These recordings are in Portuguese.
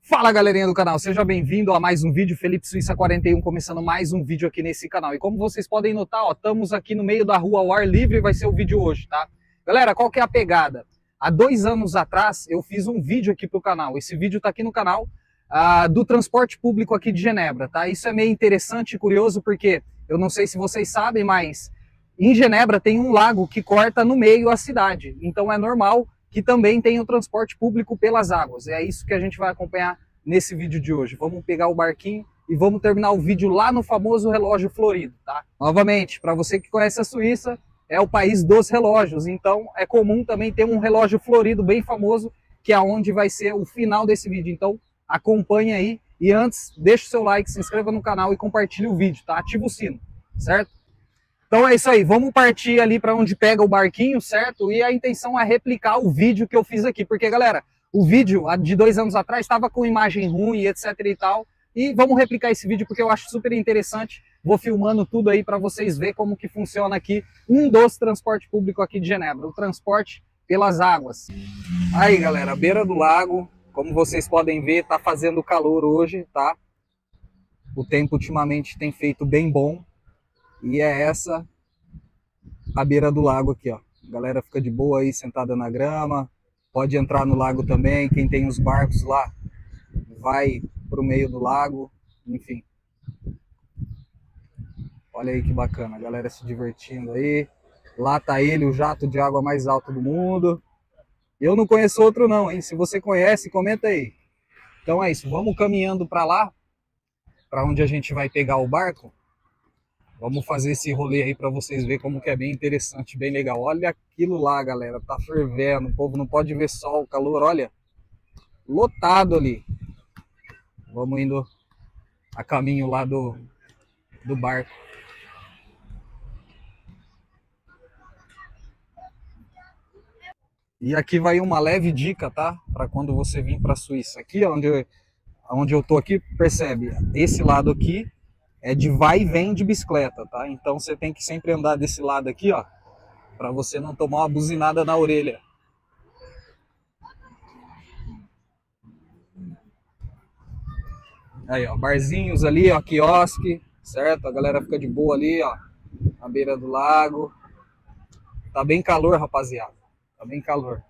Fala galerinha do canal, seja bem-vindo a mais um vídeo. Felipe Suíça 41 começando mais um vídeo aqui nesse canal. E como vocês podem notar, ó, estamos aqui no meio da rua ao ar livre, vai ser o vídeo hoje, tá? Galera, qual que é a pegada? Há 2 anos atrás eu fiz um vídeo aqui pro canal. Esse vídeo tá aqui no canal do transporte público aqui de Genebra, tá? Isso é meio interessante e curioso porque eu não sei se vocês sabem, mas em Genebra tem um lago que corta no meio a cidade. Então é normal que também tem o transporte público pelas águas. É isso que a gente vai acompanhar nesse vídeo de hoje. Vamos pegar o barquinho e vamos terminar o vídeo lá no famoso relógio florido, tá? Novamente, para você que conhece a Suíça, é o país dos relógios, então é comum também ter um relógio florido bem famoso, que é onde vai ser o final desse vídeo. Então acompanhe aí e antes, deixa o seu like, se inscreva no canal e compartilhe o vídeo, tá? Ativa o sino, certo? Então é isso aí, vamos partir ali para onde pega o barquinho, certo? E a intenção é replicar o vídeo que eu fiz aqui, porque galera, o vídeo de 2 anos atrás estava com imagem ruim, etc e tal, e vamos replicar esse vídeo porque eu acho super interessante. Vou filmando tudo aí para vocês verem como que funciona aqui um dos transportes públicos aqui de Genebra, o transporte pelas águas. Aí galera, beira do lago, como vocês podem ver, tá fazendo calor hoje, tá? O tempo ultimamente tem feito bem bom. E é essa a beira do lago aqui, ó. A galera fica de boa aí, sentada na grama. Pode entrar no lago também. Quem tem os barcos lá vai pro meio do lago. Enfim. Olha aí que bacana. A galera se divertindo aí. Lá tá ele, o jato de água mais alto do mundo. Eu não conheço outro não, hein? Se você conhece, comenta aí. Então é isso. Vamos caminhando para lá, para onde a gente vai pegar o barco. Vamos fazer esse rolê aí para vocês verem como que é bem interessante, bem legal. Olha aquilo lá, galera, tá fervendo, o povo não pode ver sol, calor, olha, lotado ali. Vamos indo a caminho lá do barco. E aqui vai uma leve dica, tá? Para quando você vir para a Suíça. Aqui onde eu tô aqui, percebe, esse lado aqui é de vai e vem de bicicleta, tá? Então você tem que sempre andar desse lado aqui, ó, para você não tomar uma buzinada na orelha. Aí, ó, barzinhos ali, ó, quiosque, certo? A galera fica de boa ali, ó, na beira do lago. Tá bem calor, rapaziada. Tá bem calor.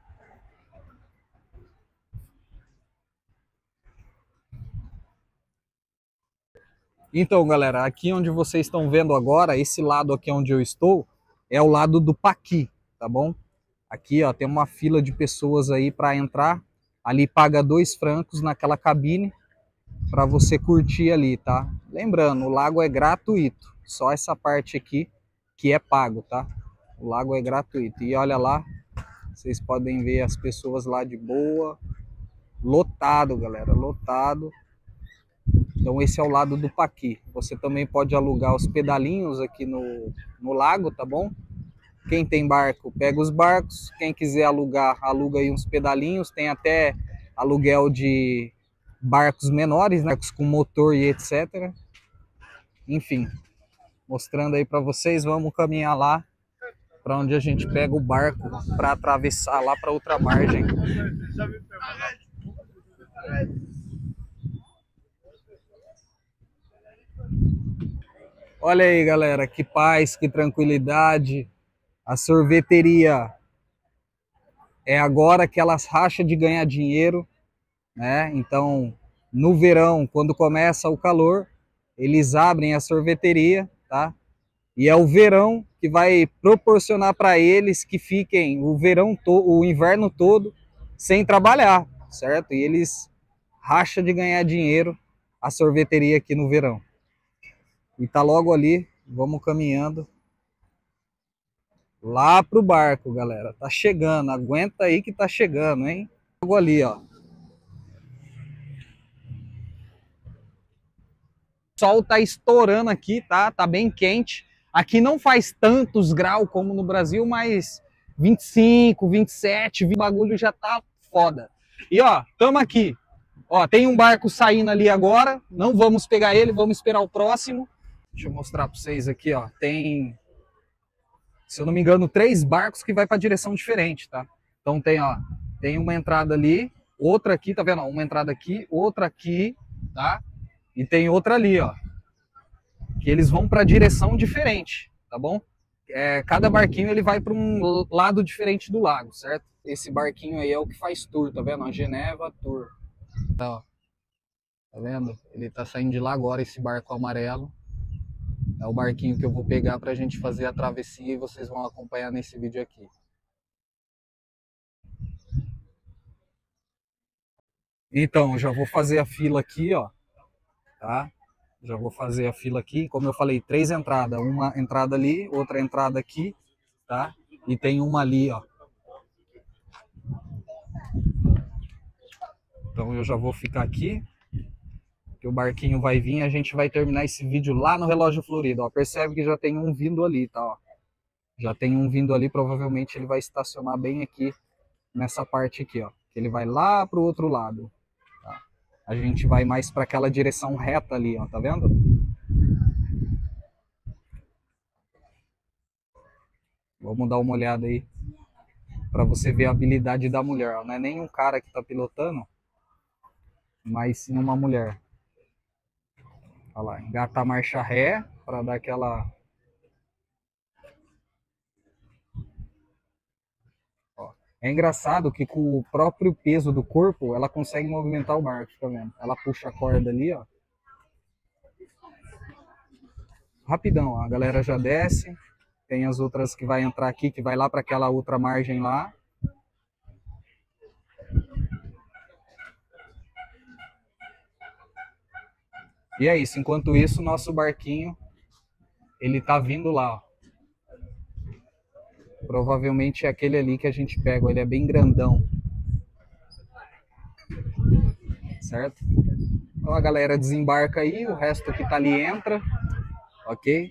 Então, galera, aqui onde vocês estão vendo agora, esse lado aqui onde eu estou, é o lado do Paqui, tá bom? Aqui, ó, tem uma fila de pessoas aí para entrar. Ali paga 2 francos naquela cabine para você curtir ali, tá? Lembrando, o lago é gratuito. Só essa parte aqui que é pago, tá? O lago é gratuito. E olha lá, vocês podem ver as pessoas lá de boa. Lotado, galera, lotado. Então esse é o lado do Paqui. Você também pode alugar os pedalinhos aqui no lago, tá bom? Quem tem barco, pega os barcos. Quem quiser alugar, aluga aí uns pedalinhos. Tem até aluguel de barcos menores, né, com motor e etc. Enfim, mostrando aí para vocês, vamos caminhar lá para onde a gente pega o barco para atravessar lá para outra margem. Olha aí, galera, que paz, que tranquilidade. A sorveteria é agora que elas racham de ganhar dinheiro, né? Então, no verão, quando começa o calor, eles abrem a sorveteria, tá? E é o verão que vai proporcionar para eles que fiquem o inverno todo sem trabalhar, certo? E eles racham de ganhar dinheiro a sorveteria aqui no verão. E tá logo ali, vamos caminhando lá pro barco, galera. Tá chegando, aguenta aí que tá chegando, hein? Logo ali, ó. O sol tá estourando aqui, tá? Tá bem quente. Aqui não faz tantos graus como no Brasil, mas 25, 27, o bagulho já tá foda. E ó, tamo aqui. Ó, tem um barco saindo ali agora. Não vamos pegar ele, vamos esperar o próximo. Deixa eu mostrar para vocês aqui, ó. Tem, se eu não me engano, 3 barcos que vai para direção diferente, tá? Então tem, ó, tem uma entrada ali outra aqui, tá vendo? Uma entrada aqui, outra aqui, tá? E tem outra ali, ó. Que eles vão para direção diferente, tá bom? Cada barquinho ele vai para um lado diferente do lago, certo? Esse barquinho aí é o que faz tour, tá vendo? A Geneva Tour. Tá, ó. Tá vendo? Ele tá saindo de lá agora, esse barco amarelo. É o barquinho que eu vou pegar pra gente fazer a travessia e vocês vão acompanhar nesse vídeo aqui. Então, já vou fazer a fila aqui, ó. Tá? Já vou fazer a fila aqui. Como eu falei, 3 entradas. Uma entrada ali, outra entrada aqui, tá? E tem uma ali, ó. Então eu já vou ficar aqui. Que o barquinho vai vir e a gente vai terminar esse vídeo lá no Relógio Florido, ó. Percebe que já tem um vindo ali, tá? Ó. Já tem um vindo ali, provavelmente ele vai estacionar bem aqui, nessa parte aqui, ó. Ele vai lá pro outro lado. Tá? A gente vai mais para aquela direção reta ali, ó. Tá vendo? Vamos dar uma olhada aí para você ver a habilidade da mulher, ó. Não é nem um cara que tá pilotando, mas sim uma mulher. Olha lá, engata a marcha ré para dar aquela... Ó. É engraçado que com o próprio peso do corpo, ela consegue movimentar o barco, tá vendo? Ela puxa a corda ali, ó. Rapidão, ó. A galera já desce. Tem as outras que vai entrar aqui, que vai lá para aquela outra margem lá. E é isso. Enquanto isso, nosso barquinho, ele tá vindo lá, ó. Provavelmente é aquele ali que a gente pega. Ele é bem grandão. Certo? Então a galera desembarca aí. O resto que tá ali entra. Ok?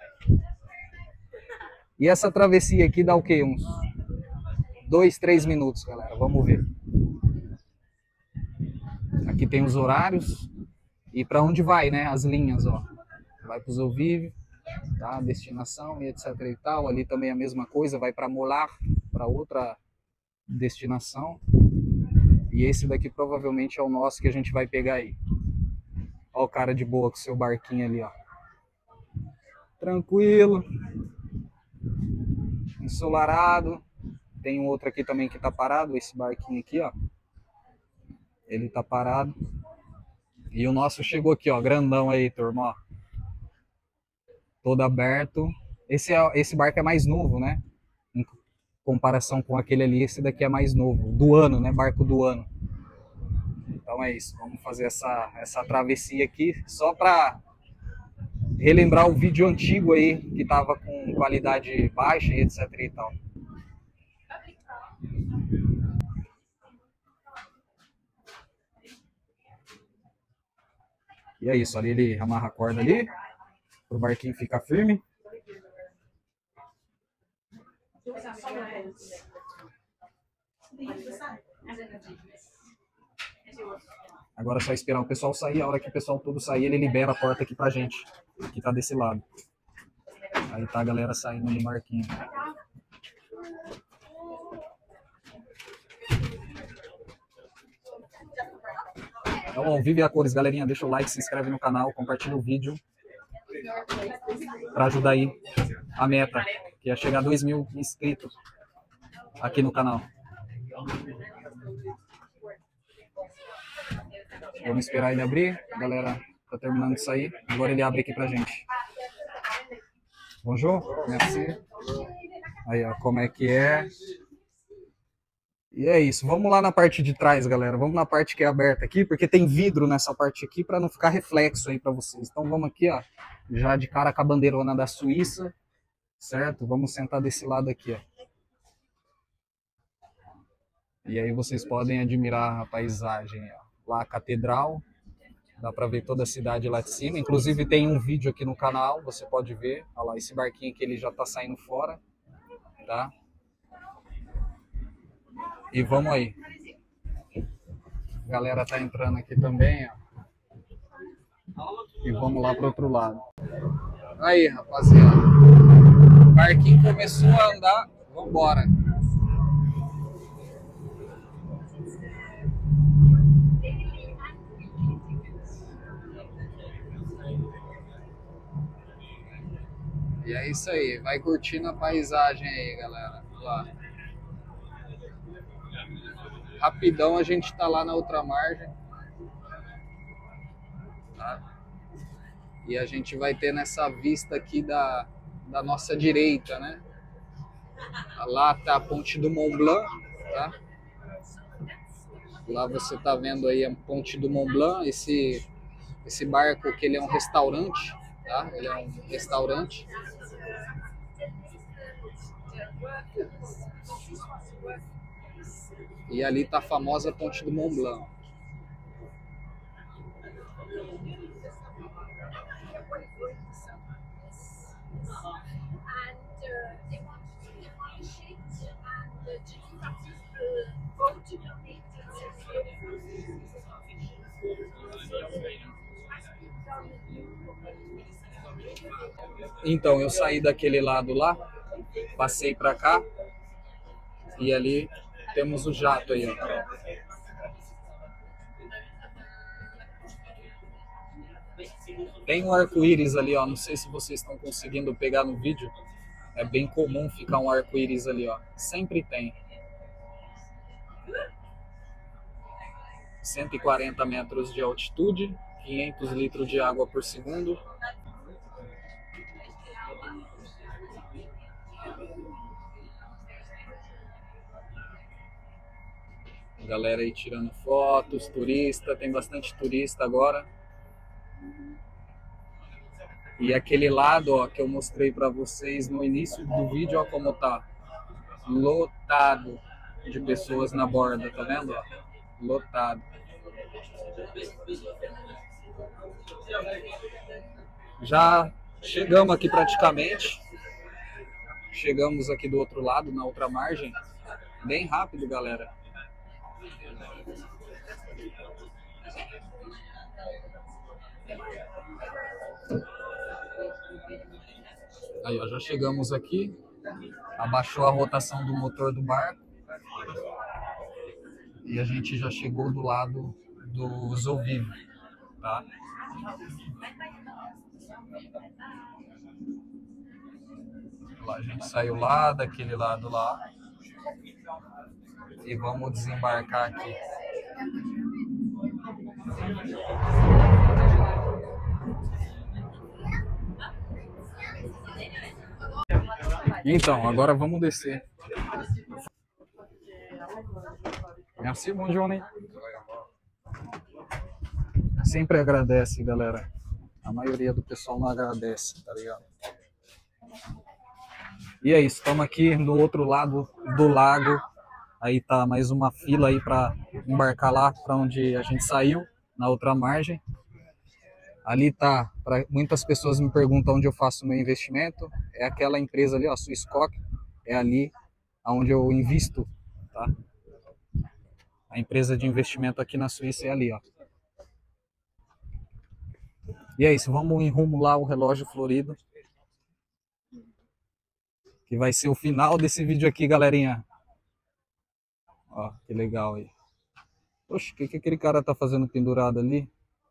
E essa travessia aqui dá o quê? Uns 2, 3 minutos, galera. Vamos ver. Aqui tem os horários. E para onde vai, né? As linhas, ó. Vai para os Ovive, tá? Destinação e etc e tal. Ali também a mesma coisa. Vai para Molar, para outra destinação. E esse daqui provavelmente é o nosso que a gente vai pegar aí. Ó o cara de boa com o seu barquinho ali, ó. Tranquilo. Ensolarado. Tem um outro aqui também que tá parado. Esse barquinho aqui, ó. Ele tá parado. E o nosso chegou aqui, ó, grandão aí, turma, ó. Todo aberto. Esse barco é mais novo, né? Em comparação com aquele ali, esse daqui é mais novo. Do ano, né? Barco do ano. Então é isso. Vamos fazer essa travessia aqui, só para relembrar o vídeo antigo aí, que tava com qualidade baixa e etc e tal. E é isso, ali ele amarra a corda ali, pro barquinho ficar firme. Agora é só esperar o pessoal sair, a hora que o pessoal todo sair, ele libera a porta aqui pra gente, que tá desse lado. Aí tá a galera saindo do barquinho. Então, vive a cores, galerinha. Deixa o like, se inscreve no canal, compartilha o vídeo para ajudar aí a meta, que é chegar a 2.000 inscritos aqui no canal. Vamos esperar ele abrir. A galera tá terminando de sair. Agora ele abre aqui pra gente. Bonjour, merci. Aí, ó, como é que é. E é isso, vamos lá na parte de trás, galera. Vamos na parte que é aberta aqui, porque tem vidro nessa parte aqui para não ficar reflexo aí para vocês. Então vamos aqui, ó, já de cara com a bandeirona da Suíça, certo? Vamos sentar desse lado aqui, ó. E aí vocês podem admirar a paisagem, ó. Lá a catedral, dá para ver toda a cidade lá de cima. Inclusive tem um vídeo aqui no canal, você pode ver. Olha lá, esse barquinho aqui ele já tá saindo fora, tá? E vamos aí. A galera tá entrando aqui também, ó. E vamos lá pro outro lado. Aí, rapaziada. O barquinho começou a andar. Vambora. E é isso aí, vai curtindo a paisagem aí, galera. Lá. Rapidão a gente tá lá na outra margem, tá? E a gente vai ter nessa vista aqui da nossa direita, né? Lá tá a Ponte do Mont Blanc, tá? Lá você tá vendo aí a Ponte do Mont Blanc, esse barco que ele é um restaurante, tá? Ele é um restaurante. E ali tá a famosa Ponte do Mont Blanc. Então, eu saí daquele lado lá, passei para cá e ali temos o jato aí, ó. Tem um arco-íris ali, ó. Não sei se vocês estão conseguindo pegar no vídeo. É bem comum ficar um arco-íris ali, ó. Sempre tem. 140 metros de altitude, 500 litros de água por segundo. Galera aí tirando fotos, turista, tem bastante turista agora. E aquele lado, ó, que eu mostrei para vocês no início do vídeo, ó, como tá lotado de pessoas na borda, tá vendo? Ó? Lotado. Já chegamos aqui praticamente. Chegamos aqui do outro lado, na outra margem. Bem rápido, galera. Aí, ó, já chegamos aqui. Abaixou a rotação do motor do barco. E a gente já chegou do lado do Zovivo, tá? Lá, a gente saiu lá, daquele lado lá. E vamos desembarcar aqui. Então, agora vamos descer. Merci, bom journée. Sempre agradece, galera. A maioria do pessoal não agradece, tá ligado? E é isso, estamos aqui no outro lado do lago. Aí tá mais uma fila aí para embarcar lá para onde a gente saiu, na outra margem. Ali tá, muitas pessoas me perguntam onde eu faço o meu investimento. É aquela empresa ali, ó, Swissquote. É ali onde eu invisto, tá? A empresa de investimento aqui na Suíça é ali, ó. E é isso, vamos em rumo lá, o relógio florido. Que vai ser o final desse vídeo aqui, galerinha. Ó, que legal aí. Poxa, o que aquele cara tá fazendo pendurado ali?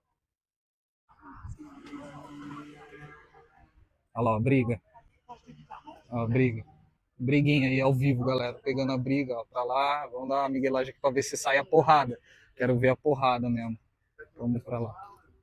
Olha lá, ó, briga. Ó, briga. Briguinha aí ao vivo, galera. Pegando a briga, ó, pra lá. Vamos dar uma miguelagem aqui pra ver se sai a porrada. Quero ver a porrada mesmo. Vamos pra lá.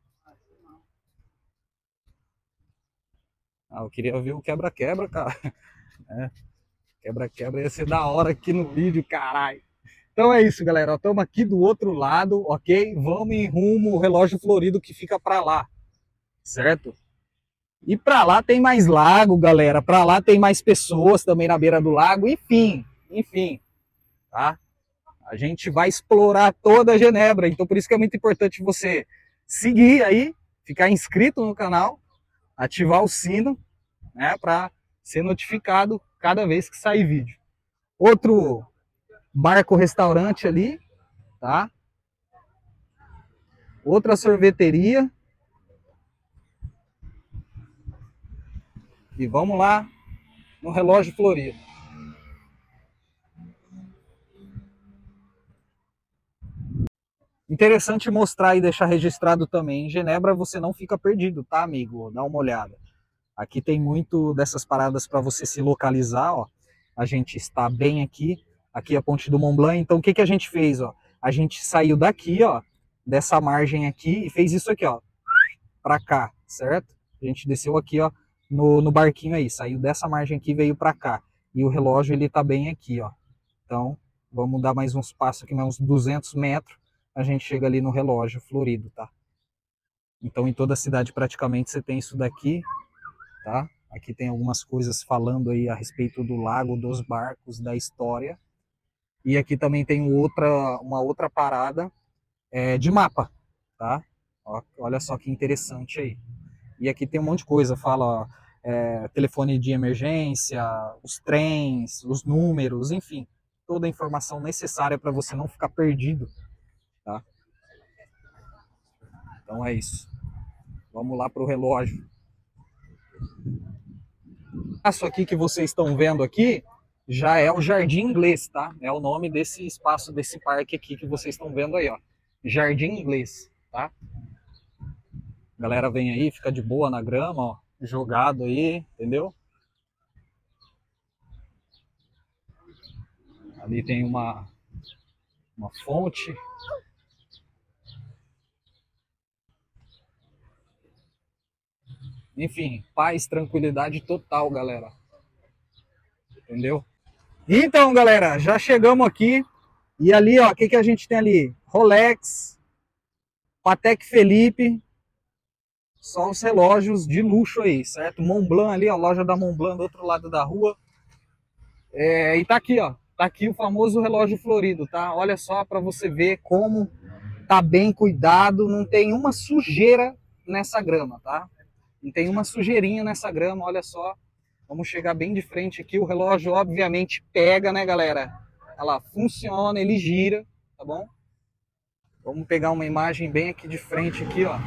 Ah, eu queria ver o quebra-quebra, cara. É. Quebra-quebra ia ser da hora aqui no vídeo, caralho. Então é isso, galera. Estamos aqui do outro lado, ok? Vamos em rumo ao relógio florido que fica pra lá, certo? E pra lá tem mais lago, galera. Pra lá tem mais pessoas também na beira do lago. Enfim, tá? A gente vai explorar toda a Genebra. Então por isso que é muito importante você seguir aí, ficar inscrito no canal, ativar o sino, né? Pra ser notificado cada vez que sair vídeo. Outro barco-restaurante ali, tá? Outra sorveteria. E vamos lá no relógio florido. Interessante mostrar e deixar registrado também. Em Genebra você não fica perdido, tá, amigo? Dá uma olhada. Aqui tem muito dessas paradas para você se localizar, ó. A gente está bem aqui, aqui é a Ponte do Mont Blanc. Então o que que a gente fez, ó? A gente saiu daqui, ó, dessa margem aqui e fez isso aqui, ó, para cá, certo? A gente desceu aqui, ó, no barquinho aí, saiu dessa margem aqui e veio para cá. E o relógio ele tá bem aqui, ó. Então, vamos dar mais uns passos aqui, mais uns 200 metros, a gente chega ali no relógio florido, tá? Então, em toda a cidade praticamente você tem isso daqui, tá? Aqui tem algumas coisas falando aí a respeito do lago, dos barcos, da história. E aqui também tem uma outra parada de mapa, tá? Ó, olha só que interessante aí. E aqui tem um monte de coisa, fala telefone de emergência, os trens, os números, enfim, toda a informação necessária para você não ficar perdido, tá? Então é isso. Vamos lá para o relógio. Isso aqui que vocês estão vendo aqui já é o Jardim Inglês, tá? É o nome desse espaço, desse parque aqui que vocês estão vendo aí, ó. Jardim Inglês, tá? A galera vem aí, fica de boa na grama, ó, jogado aí, entendeu? Ali tem uma fonte. Enfim, paz, tranquilidade total, galera. Entendeu? Então, galera, já chegamos aqui. E ali, ó, o que a gente tem ali? Rolex, Patek Philippe, só os relógios de luxo aí, certo? Montblanc ali, ó, a loja da Montblanc do outro lado da rua. E tá aqui, ó, tá aqui o famoso relógio florido, tá? Olha só para você ver como tá bem cuidado, não tem uma sujeira nessa grama, tá? Não tem uma sujeirinha nessa grama, olha só. Vamos chegar bem de frente aqui, o relógio obviamente pega, né, galera? Ela funciona, ele gira, tá bom? Vamos pegar uma imagem bem aqui de frente aqui, ó.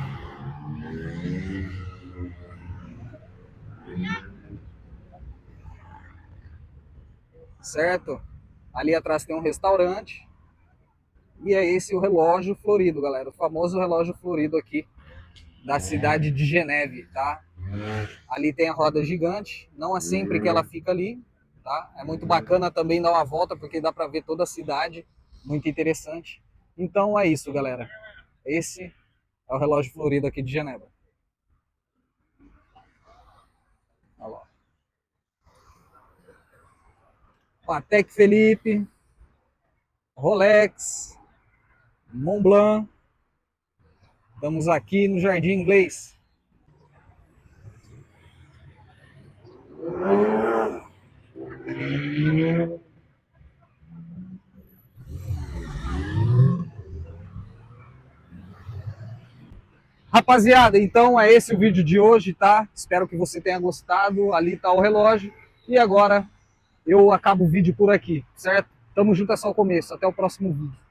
Certo? Ali atrás tem um restaurante. E é esse o relógio florido, galera. O famoso relógio florido aqui da cidade de Geneve, tá? Ali tem a roda gigante. Não é sempre que ela fica ali, tá? É muito bacana também dar uma volta, porque dá para ver toda a cidade. Muito interessante. Então é isso, galera. Esse é o relógio florido aqui de Genebra. Olha lá. Patek Philippe, Rolex, Montblanc. Estamos aqui no Jardim Inglês. Rapaziada, então é esse o vídeo de hoje, tá? Espero que você tenha gostado. Ali tá o relógio. E agora eu acabo o vídeo por aqui, certo? Tamo junto, é só o começo. Até o próximo vídeo.